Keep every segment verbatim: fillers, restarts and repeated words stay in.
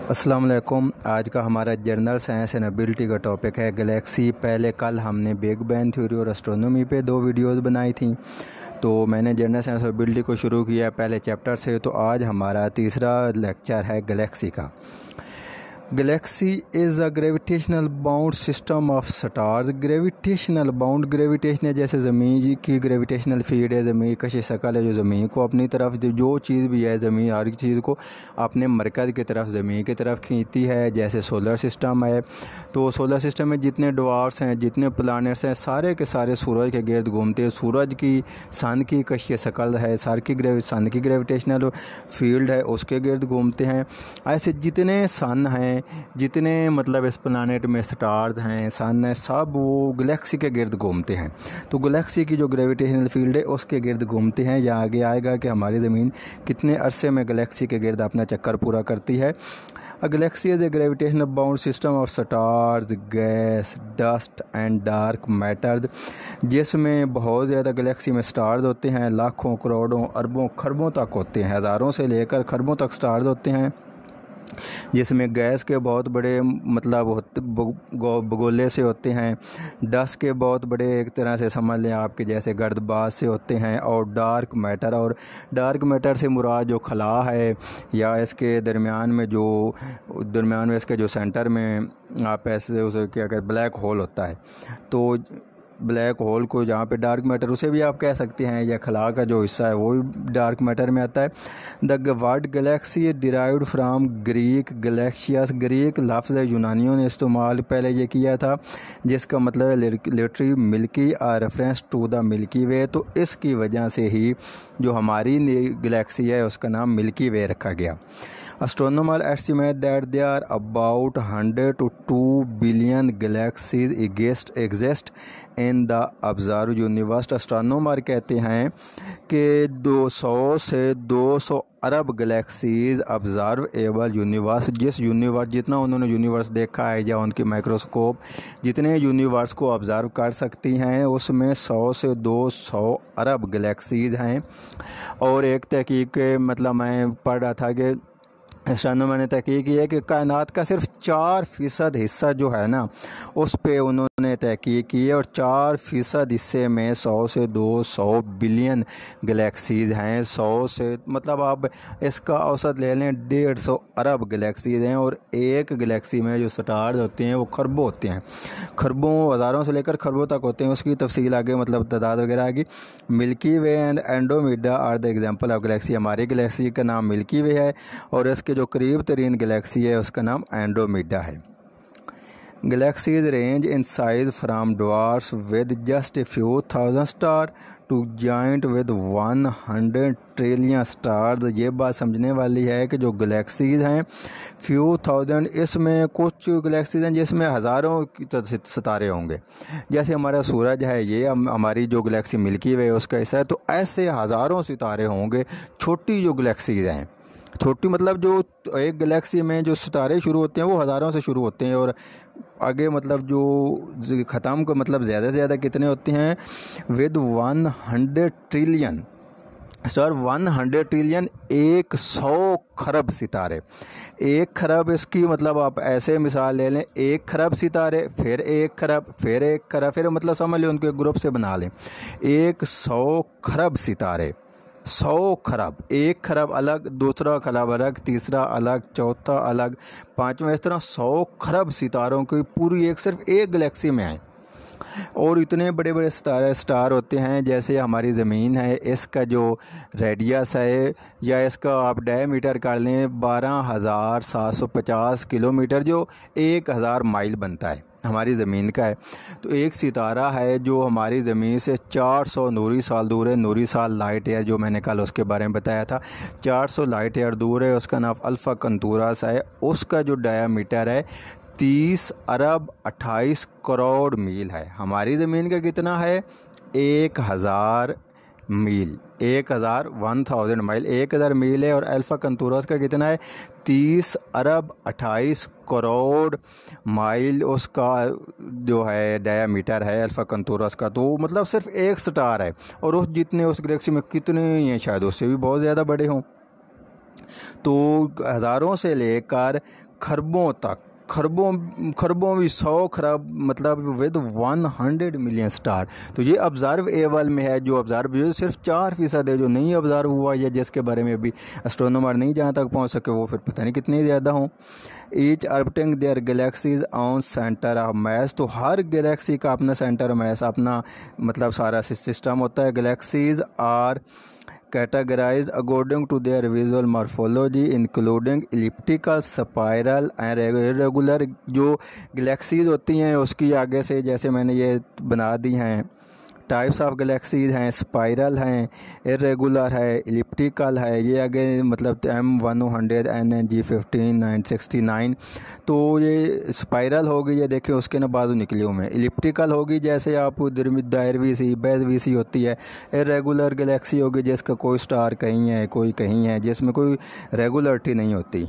अस्सलाम वालेकुम। आज का हमारा जनरल साइंस एंड एबिलिटी का टॉपिक है गैलेक्सी। पहले कल हमने बिग बैंग थ्योरी और एस्ट्रोनॉमी पे दो वीडियोस बनाई थी, तो मैंने जनरल साइंस और एबिलिटी को शुरू किया पहले चैप्टर से। तो आज हमारा तीसरा लेक्चर है गैलेक्सी का। Galaxy is a gravitational bound system of stars. Gravitational bound, gravitation जैसे ज़मीन की ग्रेविटेशनल फील्ड है, ज़मीन का शकल है जो ज़मीन को अपनी तरफ, जो चीज़ भी है ज़मीन हर चीज़ को अपने मरकज़ की तरफ, ज़मीन की तरफ खींचती है। जैसे सोलर सिस्टम है, तो सोलर सिस्टम में जितने डवार्स हैं, जितने प्लानेट्स हैं, सारे के सारे सूरज के गिर्द घूमते हैं। सूरज की सन की कशी शकल है, सर की ग्रेवि सन की ग्रेविटेशनल फील्ड है, उसके गिर्द घूमते हैं। ऐसे जितने सन हैं, जितने मतलब इस प्लानेट में स्टार्स हैं, सन है, सब वो गैलेक्सी के गिर्द घूमते हैं। तो गैलेक्सी की जो ग्रेविटेशनल फील्ड है उसके गिर्द घूमते हैं। यहाँ आगे आएगा कि हमारी ज़मीन कितने अरसे में गैलेक्सी के गिर्द अपना चक्कर पूरा करती है। A galaxy is a gravitational bound system of stars, gas, dust and dark matter, जिसमें बहुत ज़्यादा गैलेक्सी में स्टार्स होते हैं। लाखों, करोड़ों, अरबों, खरबों तक होते हैं, हज़ारों से लेकर खरबों तक स्टार्स होते हैं। जिसमें गैस के बहुत बड़े मतलब होते बगोले से होते हैं, डस्ट के बहुत बड़े एक तरह से समझ लें आपके जैसे गर्दबाज से होते हैं, और डार्क मैटर। और डार्क मैटर से मुराद जो खला है या इसके दरमियान में जो दरमियान में इसके जो सेंटर में आप ऐसे उसे क्या कहते ब्लैक होल होता है, तो ब्लैक होल को जहाँ पे डार्क मैटर उसे भी आप कह सकते हैं, या खला का जो हिस्सा है वो भी डार्क मैटर में आता है। The word galaxy derived from Greek galaxias. Greek लफ्ज़ यूनानियों ने इस्तेमाल पहले ये किया था, जिसका मतलब है literally milky, a reference to the Milky Way. तो इसकी वजह से ही जो हमारी गैलेक्सी है उसका नाम मिल्की वे रखा गया। Astronomers estimate that there are about one hundred to two billion galaxies exist exist in the observed universe। Astronomer कहते हैं कि दो सौ से दो सौ अरब गैलेक्सीज ऑब्जर्वेबल यूनिवर्स, जिस यूनिवर्स जितना उन्होंने यूनिवर्स देखा है या उनकी माइक्रोस्कोप जितने यूनिवर्स को ऑब्ज़र्व कर सकती हैं, उसमें सौ से दो सौ अरब गैलेक्सीज हैं। और एक तहकीक मतलब मैं पढ़ रहा था कि एस्ट्रोनॉमर ने तहकीक की है कि कायनात का सिर्फ चार फ़ीसद हिस्सा जो है ना, उस पे उन्होंने तहकीक की है, और चार फ़ीसद हिस्से में सौ से दो सौ बिलियन गैलेक्सीज हैं। सौ से मतलब आप इसका औसत ले लें, डेढ़ सौ अरब गैलेक्सीज हैं। और एक गैलेक्सी में जो स्टार्स होते हैं वो खरबों होते हैं, खरबों, हज़ारों से लेकर खरबों तक होते हैं। उसकी तफसील आगे मतलब तादाद वगैरह आगे। Milky Way and Andromeda are the example of galaxy. हमारी गैलेक्सी का नाम मिल्की वे है, और इसके जो करीब तरीन गैलेक्सी है उसका नाम एंड्रोमेडा है। Galaxies range in size from dwarfs with just a few thousand star to giant with one hundred trillion stars. ये बात समझने वाली है कि जो गैलेक्सीज हैं फ्यू थाउजेंड, इसमें कुछ गैलेक्सीज हैं जिसमें हज़ारों की सितारे होंगे। जैसे हमारा सूरज है, ये हमारी जो गैलेक्सी मिल्की वे उसका हिस्सा है, तो ऐसे हज़ारों सितारे होंगे। छोटी जो गैलेक्सीज हैं, छोटी मतलब जो एक गैलेक्सी में जो सितारे शुरू होते हैं वो हज़ारों से शुरू होते हैं, और आगे मतलब जो ख़त्म को मतलब ज़्यादा से ज़्यादा कितने होते हैं, with one hundred trillion star. One hundred trillion एक सौ खरब सितारे। एक खरब इसकी मतलब आप ऐसे मिसाल ले लें, एक खरब सितारे, फिर एक खरब, फिर एक खरब, फिर मतलब समझ लें उनको एक ग्रुप से बना लें, एक सौ खरब सितारे। सौ खरब, एक खरब अलग, दूसरा खरब अलग, तीसरा अलग, चौथा अलग, पाँचवा, इस तरह सौ खरब सितारों की पूरी एक सिर्फ एक गैलेक्सी में है। और इतने बड़े बड़े सितारे स्टार होते हैं, जैसे हमारी ज़मीन है, इसका जो रेडियस है या इसका आप डायमीटर कर लें बारह हज़ार सात सौ पचास किलोमीटर, जो एक हज़ार माइल बनता है, हमारी ज़मीन का है। तो एक सितारा है जो हमारी ज़मीन से चार सौ नूरी साल दूर है। नूरी साल लाइट ईयर जो मैंने कल उसके बारे में बताया था, चार सौ लाइट ईयर दूर है। उसका नाम अल्फ़ा कंतूरस है। उसका जो डायमीटर है तीस अरब अट्ठाईस करोड़ मील है। हमारी ज़मीन का कितना है, एक हज़ार मील, एक हज़ार वन थाउजेंड माइल, एक हज़ार मील है। और अल्फ़ा कंतूरस का कितना है, तीस अरब अट्ठाईस करोड़ माइल उसका जो है डायमीटर है अल्फ़ा कंतूरस का। तो मतलब सिर्फ एक स्टार है, और उस जितने उस गैलेक्सी में कितने हैं, शायद उससे भी बहुत ज़्यादा बड़े हों। तो हज़ारों से लेकर खरबों तक, खरबों खरबों भी सौ खरब मतलब with one hundred million star. तो ये ऑब्ज़र्व एबल में है, जो ऑब्ज़र्व जो सिर्फ चार फीसद है, जो नहीं ऑब्ज़र्व हुआ या जिसके बारे में अभी एस्ट्रोनॉमर नहीं जहाँ तक पहुँच सके वो फिर पता नहीं कितने ज़्यादा हों। Each orbiting their galaxies on centre of mass, तो हर गैलेक्सी का अपना सेंटर मैस, अपना मतलब सारा सिस्टम होता है। Galaxies are categorized according to their visual morphology including elliptical, spiral and irregular। जो गैलेक्सीज होती हैं उसकी आगे से जैसे मैंने ये बना दी हैं टाइप्स ऑफ गैलेक्सीज हैं, स्पाइरल हैं, इरेगुलर है, इलिप्टिकल है, ये आगे मतलब M one hundred N N G fifteen nine sixty nine. तो ये स्पाइरल होगी, ये देखिए उसके ना बाजू निकली हुए हैं। इलिप्टिकल होगी जैसे आप दायरवी सी बैजवी सी होती है। इरेगुलर गैलेक्सी होगी जिसका कोई स्टार कहीं है कोई कहीं है, जिसमें कोई रेगुलरिटी नहीं होती।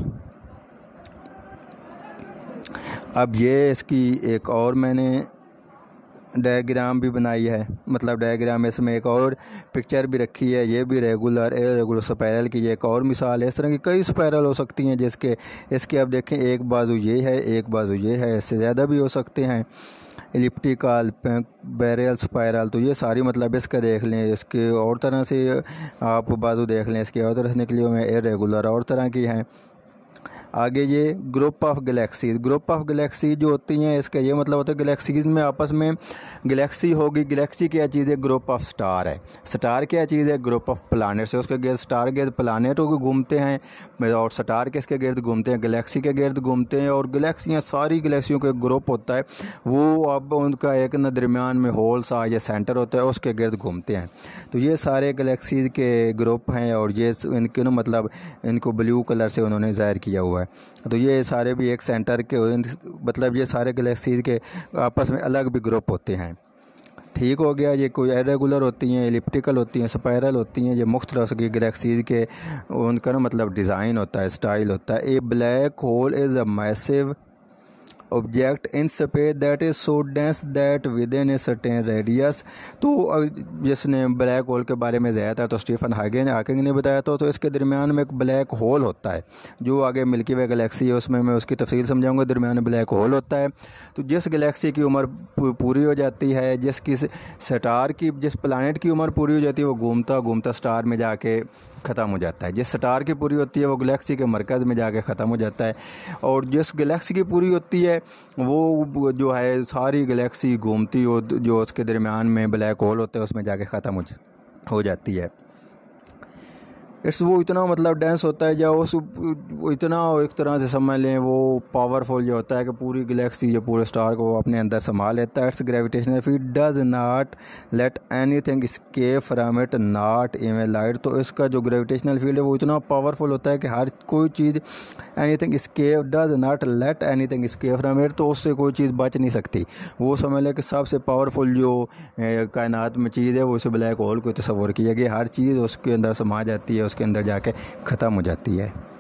अब ये इसकी एक और मैंने डायग्राम भी बनाई है, मतलब डायग्राम इसमें एक और पिक्चर भी रखी है, ये भी रेगुलर इरेगुलर स्पाइरल की ये एक और मिसाल है। इस तरह की कई स्पाइरल हो सकती हैं जिसके इसके अब देखें एक बाजू ये है एक बाजू ये है, इससे ज़्यादा भी हो सकते हैं। एलिप्टिकल, बैरियल स्पाइरल, तो ये सारी मतलब इसका देख लें, इसके और तरह से आप बाजू देख लें, इसके और तरह से निकली हुई हैं, इरेगुलर और तरह की हैं। आगे ये group of galaxies, group of galaxy जो होती हैं इसका ये मतलब होता है गैलेक्सीज में आपस में गैलेक्सी होगी। गैलेक्सी क्या चीज़ है? ग्रुप ऑफ स्टार है। स्टार क्या चीज़ है? ग्रुप ऑफ प्लानट से उसके गिर्द स्टार गिर्द प्लानटों को घूमते हैं और स्टार किसके गिर्द घूमते हैं? गैलेक्सी के गिर्द घूमते हैं। और गैलेक्सियाँ सारी गैलेक्सियों का एक ग्रुप होता है, वो अब उनका एक न दरमियान में होल सा या सेंटर होता है उसके गिर्द घूमते हैं। तो ये सारे गैलेक्सीज के ग्रुप हैं और ये इनके ना मतलब इनको ब्लू कलर से उन्होंने ज़ाहिर किया हुआ है। तो ये सारे भी एक सेंटर के मतलब ये सारे गैलेक्सीज के आपस में अलग भी ग्रुप होते हैं। ठीक हो गया। ये कोई इरेगुलर होती हैं, एलिप्टिकल होती हैं, स्पाइरल होती हैं, ये मुख्तलिफ की गैलेक्सीज के उनका ना मतलब डिज़ाइन होता है, स्टाइल होता है। A black hole is a massive object in space that is so dense that within a certain radius. तो जिसने ब्लैक होल के बारे में ज़्यादातर तो स्टीफन हॉकिंग हॉकिंग ने बताया था। तो इसके दरमियान में एक ब्लैक होल होता है, जो आगे मिल्की वे गैलेक्सी है उसमें मैं उसकी तफसील समझाऊंगा। दरमियान में ब्लैक होल होता है। तो जिस गैलेक्सी की उम्र पूरी हो जाती है, जिसकी स्टार की जिस प्लानट की उम्र पूरी हो जाती है, वो घूमता घूमता स्टार में जाके ख़त्म हो जाता है। जिस स्टार की पूरी होती है वो गैलेक्सी के मरकज़ में जाके ख़त्म हो जाता है। और जिस गैलेक्सी की पूरी होती है वो जो है सारी गैलेक्सी घूमती हो जो उसके दरमियान में ब्लैक होल होता है उसमें जाके ख़त्म हो जाती है। इट्स वो इतना मतलब डेंस होता है, या उस वो इतना एक तरह से समझ लें वो पावरफुल जो होता है कि पूरी गैलेक्सी जो पूरे स्टार को अपने अंदर संभाल लेता है। Its gravitational field does not let anything escape from it not even light. तो इसका जो ग्रेविटेशनल फील्ड है वो इतना पावरफुल होता है कि हर कोई चीज़ anything escape does not let anything escape from it, तो उससे कोई चीज़ बच नहीं सकती। वो समझ लें कि सबसे पावरफुल जो कायनात में चीज़ है वो उसे ब्लैक होल को तस्वर किया गया। हर चीज़ उसके अंदर समा जाती है, उसके अंदर जाके ख़त्म हो जाती है।